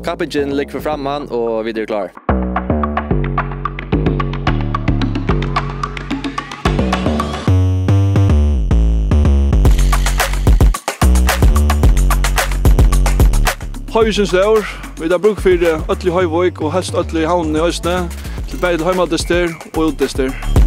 Kappingen ligger för framman och vi är klar. Høyvíkens år, vi har bruk for Øtli Hoyvík og helst Øtli havnen i Østene, til beide heimadester og utdester.